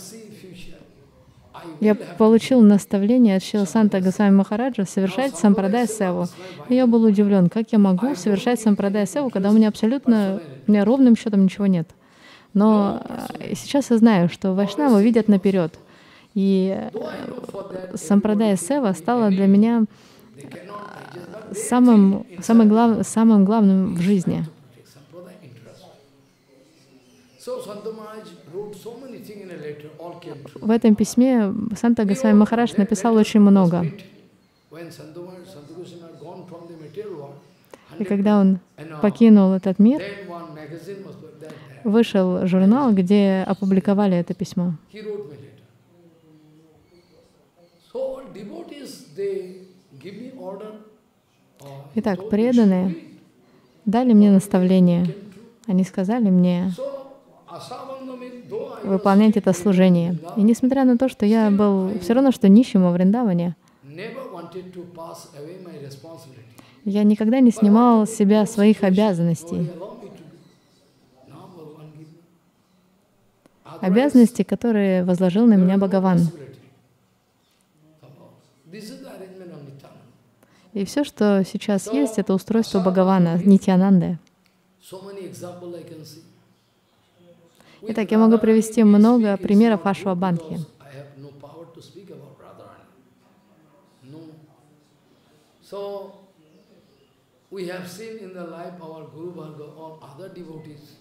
я получил наставление от Шрила Санта Госвами Махараджа совершать сампрадая севу. И я был удивлен, как я могу совершать сампрадая севу, когда у меня ровным счетом ничего нет. Но сейчас я знаю, что вайшнавы видят наперед. И сампрадая сева стала для меня самым главным в жизни. В этом письме Санта Госвами Махарадж написал очень много. И когда он покинул этот мир, вышел журнал, где опубликовали это письмо. Итак, преданные дали мне наставление. Они сказали мне выполнять это служение. И несмотря на то, что я был все равно, что нищим во Вриндаване, я никогда не снимал с себя своих обязанностей. Обязанности, которые возложил на меня Бхагаван. И все, что сейчас есть, это устройство Бхагавана, Нитьянанды. Итак, я могу привести много примеров Ашвабандхи. we have seen in the life our Guru Bhargava or other devotees.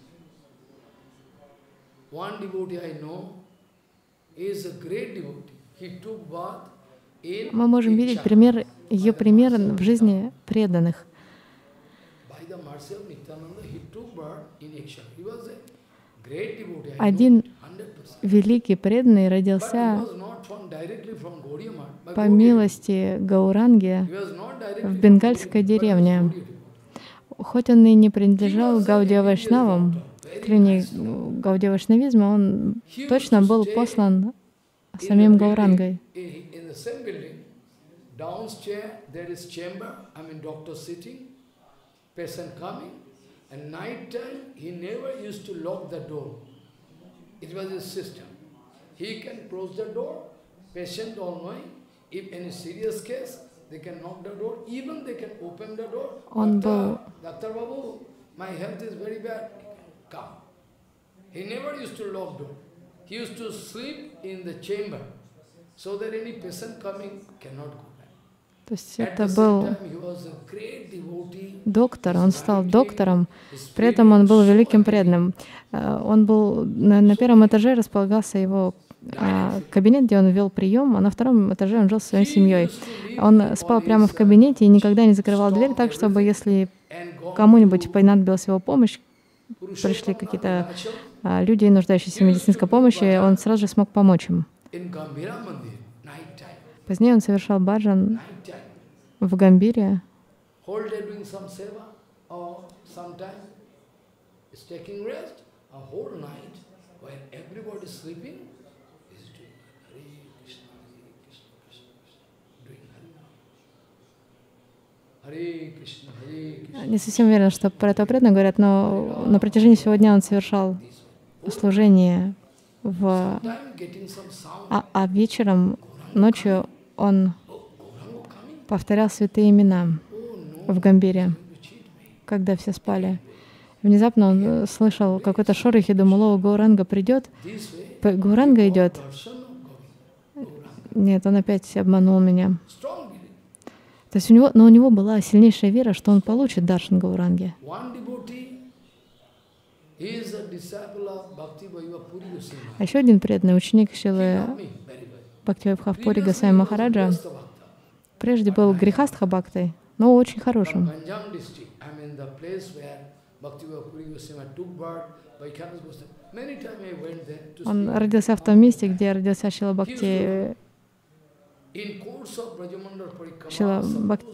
One devotee I know is a great devotee. He took birth in Мы можем видеть ее пример в жизни преданных. By the mercy of Nityananda, he took birth in Iksha. He was a great devotee. I know Один 100%. великий преданный But he родился was not directly from Gaudiya Math, but по милости Гауранги he was not в directly from бенгальской Gaudiya, but he was деревне. Gaudiya. Хоть он и не принадлежал Гаудия Вайшнавам, древней Гаудия Вайшнавизма, он точно был послан самим Гаурангой. In the same building, downstairs there is chamber, I mean doctor sitting, patient coming, and night time he never used to lock the door. It was his system. He can close the door, patient all knowing, if any serious case, they can knock the door, even they can open the door. Он был Dr. Babu, my health is very bad. Come. He never used to lock door. He used to sleep in the chamber, so that any patient coming cannot go back. То есть At это the был same time, he was a great devotee. доктор, он стал доктором, при этом он был великим преданным. Он был на первом этаже располагался его кабинет, где он вел прием, а на втором этаже он жил со своей семьей. Он спал прямо в кабинете и никогда не закрывал дверь так, чтобы если кому-нибудь понадобилась его помощь, пришли какие-то люди, нуждающиеся в медицинской помощи, он сразу же смог помочь им. Позднее он совершал баджан в Гамбире. Не совсем уверен, что про это преданно говорят, но на протяжении всего дня он совершал служение а вечером, ночью он повторял святые имена в Гамбире, когда все спали. Внезапно он слышал какой-то шорох и думал: о, Гауранга придет. Гауранга идет. Нет, он опять обманул меня. То есть у него была сильнейшая вера, что он получит даршан Гауранги. А еще один преданный ученик Шрилы Бхактивайбхав Пури Госвами Махараджа прежде был грехастха бхактой, но очень хорошим. Он родился в том месте, где родился Шрила Бхакти. Шрила Бхакти.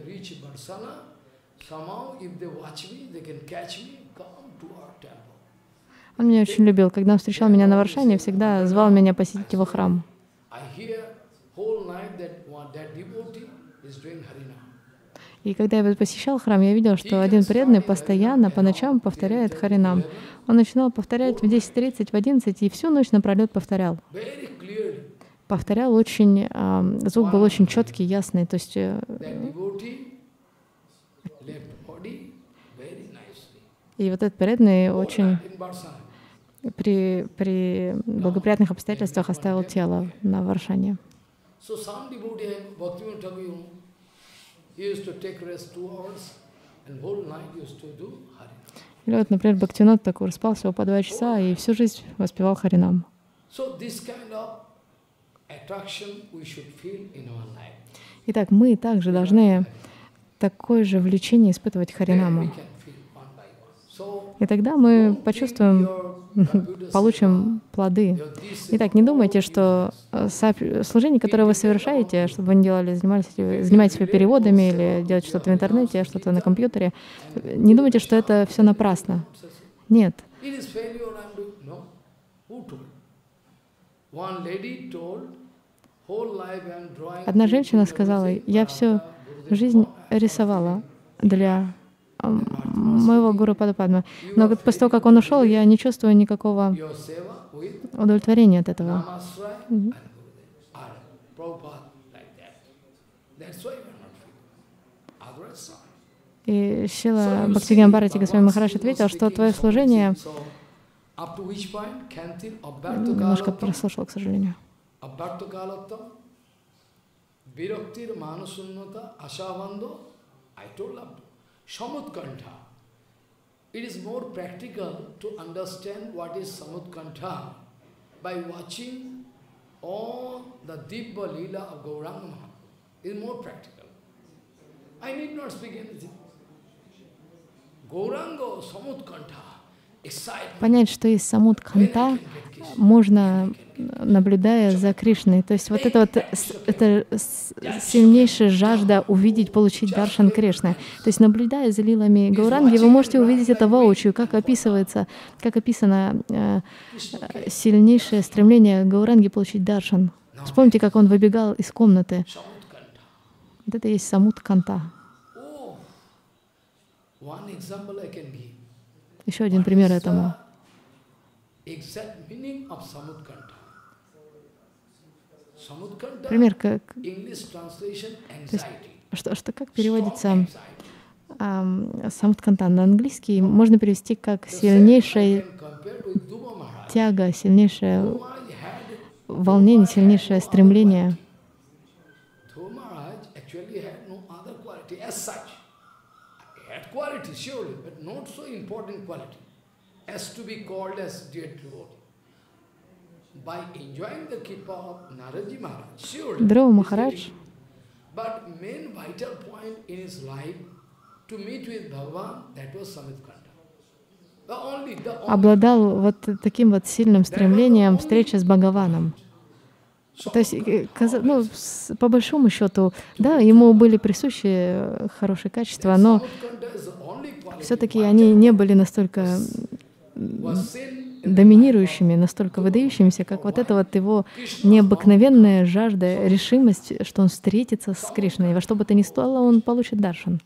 Он меня очень любил. Когда он встречал меня на Варшане, всегда звал меня посетить его храм. И когда я посещал храм, я видел, что один преданный постоянно по ночам повторяет Харинам. Он начинал повторять в 10:30, в 11, и всю ночь напролет повторял. Повторял очень, звук был очень четкий, ясный. То есть и вот этот преданный очень при благоприятных обстоятельствах оставил тело на Варшане. Или вот, например, Бхактивинод Такур спал всего по 2 часа и всю жизнь воспевал Харинам. Итак, мы также должны такое же влечение испытывать Харинаму. И тогда мы почувствуем, получим плоды. Итак, не думайте, что служение, которое вы совершаете, чтобы вы не делали, занимаетесь переводами или делать что-то в интернете, что-то на компьютере, не думайте, что это все напрасно. Нет. Одна женщина сказала: я всю жизнь рисовала для моего гуру Падападма, но после того, как он ушел, я не чувствую никакого удовлетворения от этого. И Шрила Бхактивинода Бхарати Госвами Махарадж ответил, что твое служение... Немножко прослушала, к сожалению. Samutkantha. It is more practical to understand what is Samutkantha by watching all the Dibba Leela of Gauranga Mahaprabhu. It is more practical. I need not speak anything. Gauranga Samutkantha. Понять, что есть самудханта, можно, наблюдая за Кришной. То есть вот это сильнейшая жажда увидеть, получить даршан Кришны. То есть наблюдая за лилами Гауранги, вы можете увидеть это воочию, как описано сильнейшее стремление Гауранги получить даршан. Вспомните, как он выбегал из комнаты. Вот это и есть самудханта. Еще один пример этому. Пример, как переводится самудханта на английский, можно перевести как сильнейшая тяга, сильнейшее волнение, сильнейшее стремление. Quality, surely, but not so important quality as to be called as dear devotee. By enjoying the kippa of Naraji Maharaj, surely. Dhruva Maharaj. But main vital point in his life to meet with Bhagavan, that was Samutkanta. Обладал вот таким вот сильным стремлением встречи с Бхагаваном. То есть, ну, по большому счету, да, ему были присущи хорошие качества, но все-таки они не были настолько доминирующими, настолько выдающимися, как вот это вот его необыкновенная жажда, решимость, что он встретится с Кришной, и во что бы то ни стало, он получит даршан.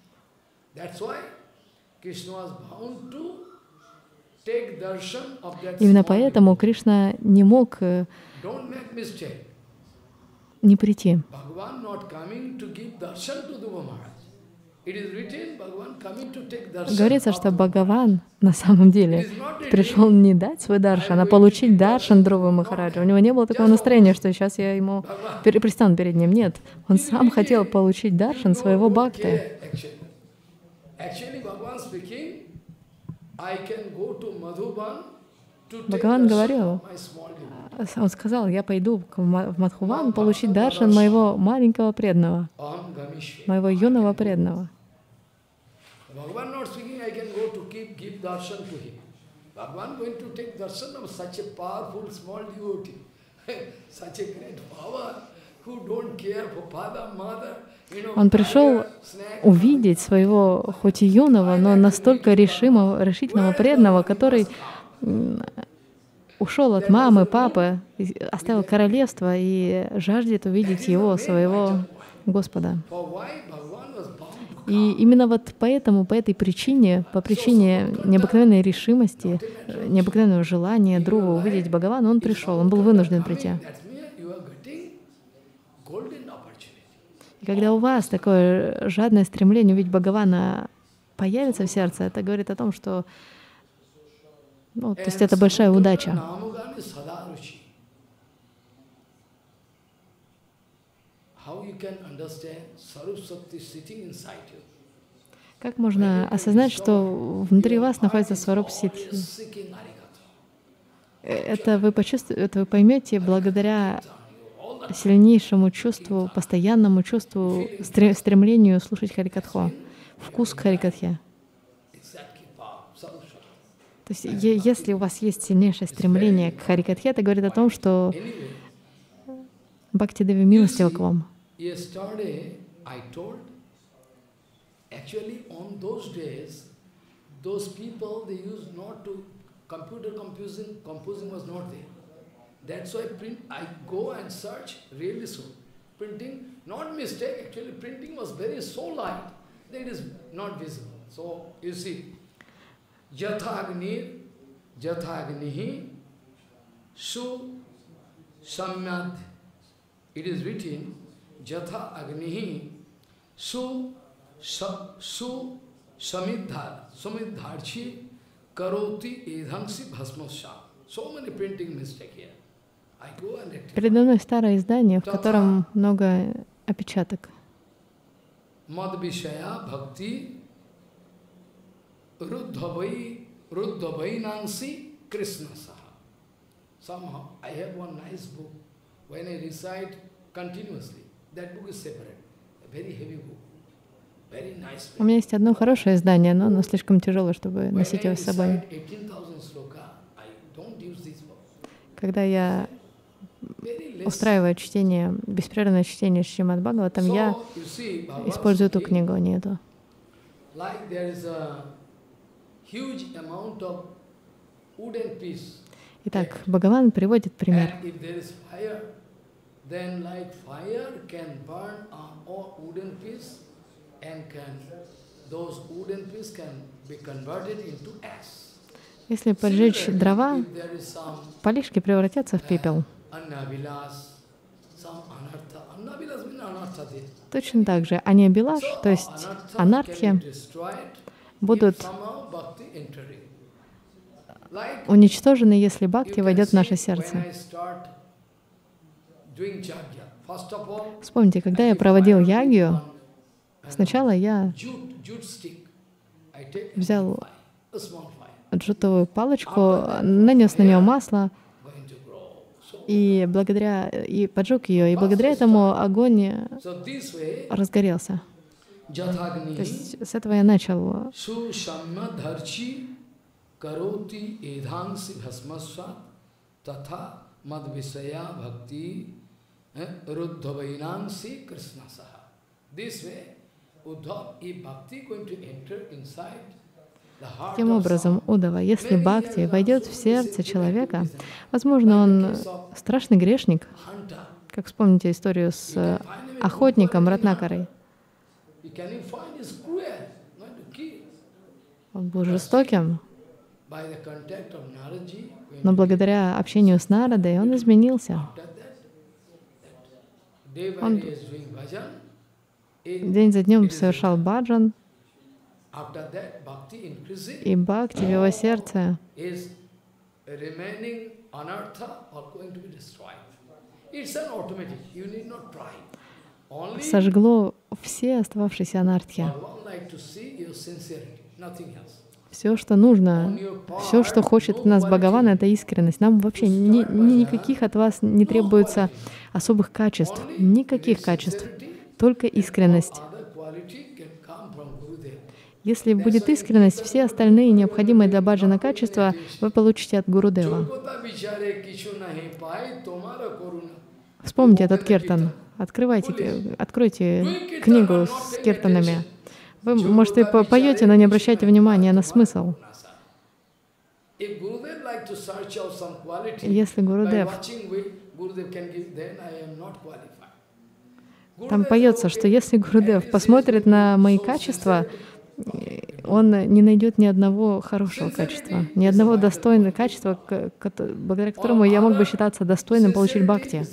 Именно поэтому Кришна не мог не прийти. Говорится, что Бхагаван на самом деле пришел не дать свой даршан, а получить даршан Dhruva Махараджа. У него не было такого настроения, что сейчас я ему пристану перед ним. Нет, он сам хотел получить даршан своего бхакты. Бхагаван говорил, он сказал, я пойду в Мадхуван получить даршан моего маленького преданного, моего юного преданного. Он пришел увидеть своего, хоть и юного, но настолько решительного преданного, который ушел от мамы, папы, оставил королевство и жаждет увидеть его, своего Господа. И именно вот поэтому, по этой причине, по причине необыкновенной решимости, необыкновенного желания Dhruva увидеть Бхагавана, он пришел, он был вынужден прийти. И когда у вас такое жадное стремление увидеть Бхагавана появится в сердце, это говорит о том, что ну, то есть это большая удача. Как можно осознать, что внутри вас находится Сваруб Ситхи? Это вы поймете благодаря сильнейшему чувству, постоянному чувству, стремлению слушать Харикатху, вкус к Харикатхе. То есть, если у вас есть сильнейшее стремление к Харикатхе, это говорит о том, что Бхакти Деви милостива к вам. That's why I go and search really soon. Printing, not mistake, actually printing was very so light that it is not visible. So you see, Jathagnihi Su Samyad. It is written, Jatha Agnihi Su Samidharchi Karoti Edhangsi Bhasmasya. So many printing mistakes here. Передо мной старое издание, в котором много опечаток. Ruddhavainansi Krishna Saha. Somehow, I have one nice book. When I recite continuously, that book is separate. A very heavy book. Very nice book. У меня есть одно хорошее издание, но оно слишком тяжелое, чтобы носить его с собой. Когда я устраиваю чтение, беспрерывное чтение Шримад Бхагаватам, я использую эту книгу, а не эту. Итак, Бхагаван приводит пример. Если поджечь дрова, полишки превратятся в пепел. Точно так же аньябилаш, то есть анархия, будут уничтожены, если бхакти войдет в наше сердце. Вспомните, когда я проводил ягью, сначала я взял джутовую палочку, нанес на нее масло и поджег ее, и благодаря этому огонь разгорелся. То есть с этого я начал. Таким образом, Уддава, если бхакти войдет в сердце человека, возможно, он страшный грешник, как вспомните историю с охотником Ратнакарой. Он был жестоким, но благодаря общению с Нарадой он изменился. Он день за днем совершал баджан, и бхакти в его сердце сожгло все остававшиеся анартхи. Все, что нужно, все, что хочет от нас Бхагаван, это искренность. Нам вообще никаких от вас не требуется особых качеств, никаких качеств, только искренность. Если будет искренность, все остальные необходимые для баджана качества вы получите от Гурудева. Вспомните этот киртан. Откройте книгу с киртанами. Вы, может, и поете, но не обращайте внимания на смысл. Если Гурудев... Там поется, что если Гурудев посмотрит на мои качества, он не найдет ни одного хорошего качества, ни одного достойного качества, благодаря которому я мог бы считаться достойным получить бхакти.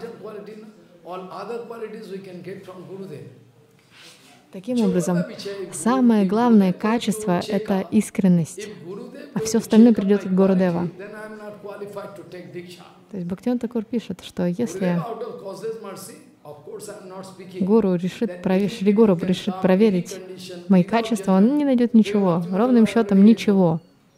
Таким образом, самое главное качество — это искренность, а все остальное придет от Гурудева. То есть Бхактивинода Тхакур пишет, что если Шри Гуру решит проверить мои качества, он не найдет ничего, ровным счетом ничего.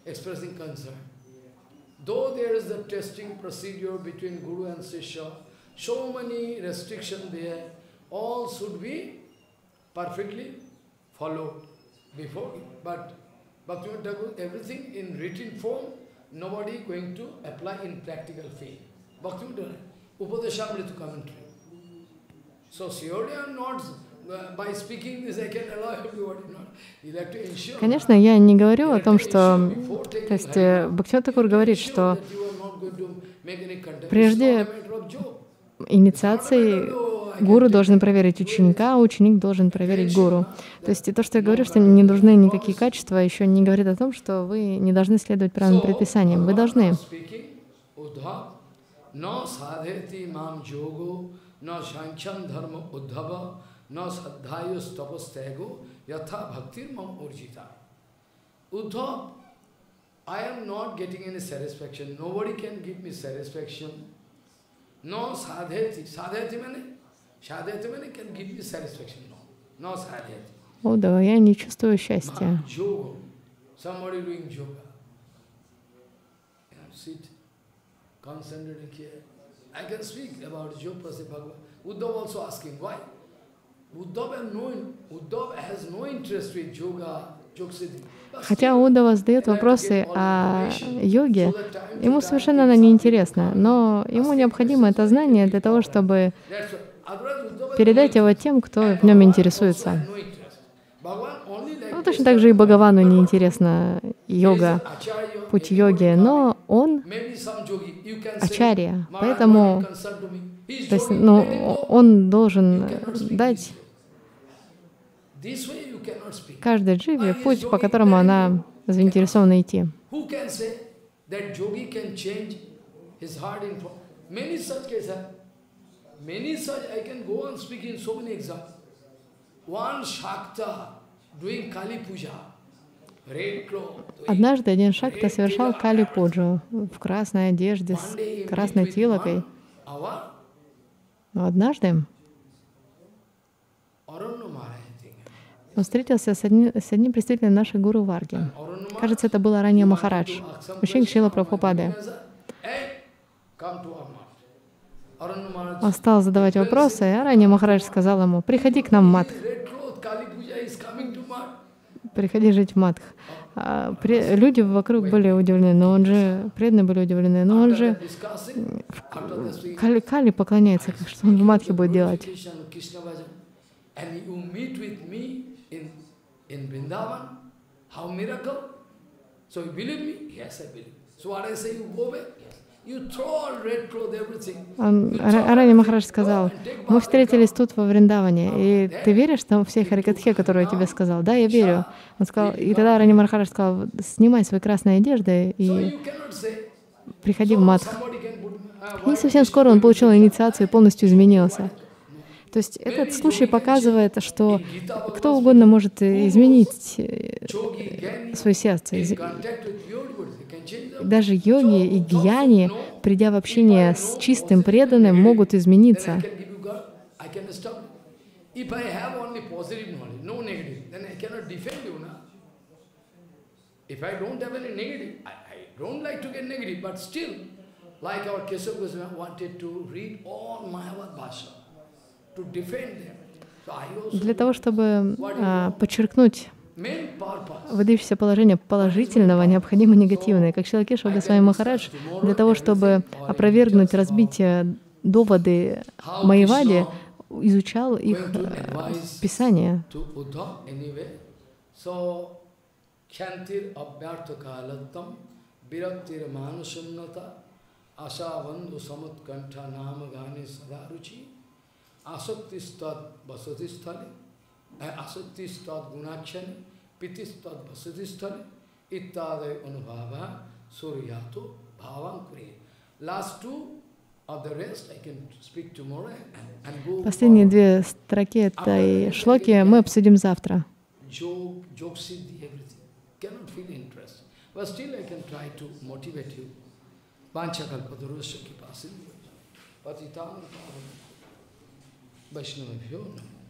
Perfectly followed before, but Bhaktivinoda Thakur, everything in written form, nobody going to apply in practical field. Bhaktivinoda, Upadeshamrita commentary. So surely I am not, by speaking this I can allow everybody not. You have to ensure. Конечно, я не говорю о том, что... То есть Бхактивinoda Тхакур говорит, что прежде инициации гуру должен проверить ученика, а ученик должен проверить гуру. То есть и то, что я говорю, что не нужны никакие качества, еще не говорит о том, что вы не должны следовать правильным предписаниям. Вы должны. No sadhyati. Sadhyati means can give me satisfaction. No sadhyati. О, да, я не чувствую счастья. somebody doing yoga. Sit, concentrating here. I can speak about Yoga Bhagavad. Uddhava also asking why. Uddhava has no interest with yoga, Jogsiddhi. Хотя Уддава задает вопросы о йоге, ему совершенно она неинтересна, но ему необходимо это знание для того, чтобы передать его тем, кто в нем интересуется. Ну, точно так же и Бхагавану неинтересна йога, путь йоги, но он ачарья, поэтому то есть, он должен дать каждой дживе путь, по которому она заинтересована идти. Однажды один шакта совершал кали-пуджу в красной одежде с красной тилокой. Но однажды он встретился с одним представителем нашей гуру Варги. Кажется, это был Аранья Махарадж, ученик Шрила Прабхупады. Он стал задавать вопросы, и Аранья Махарадж сказал ему: «Приходи к нам в Мадх. Приходи жить в Мадх». Люди вокруг были удивлены, но он же, преданные были удивлены, но он же Кали поклоняется, что он в Мадхе будет делать. Аранья Махарадж сказал: «Мы встретились тут во Вриндаване, и ты веришь в все харикатхе, которые я тебе сказал?» «Да, я верю». Он сказал, и тогда Аранья Махарадж сказал: «Снимай свои красные одежды и приходи в Мадх». И совсем скоро он получил инициацию и полностью изменился. То есть этот случай показывает, что кто угодно может изменить свое сердце. Даже йоги и гьяни, придя в общение с чистым преданным, могут измениться. Для того, чтобы подчеркнуть выдающееся положение положительного, необходимо негативное. Как Шрила Кешава Госвами Махарадж, для того, чтобы опровергнуть, разбить доводы Майявади, изучал их писания. Asakti-stad gunakshani, piti-stad vasati-sthali, ittadai anubhava suryato bhavam kuri. Last two of the rest I can speak tomorrow and go. Последние две строки этой шлоки мы обсудим завтра. Jogsiddhi, everything. Cannot feel interest. But still I can try to motivate you. Vanchakalpatarusya kipasindhi. Patitam Vaishnavabhyo Namo.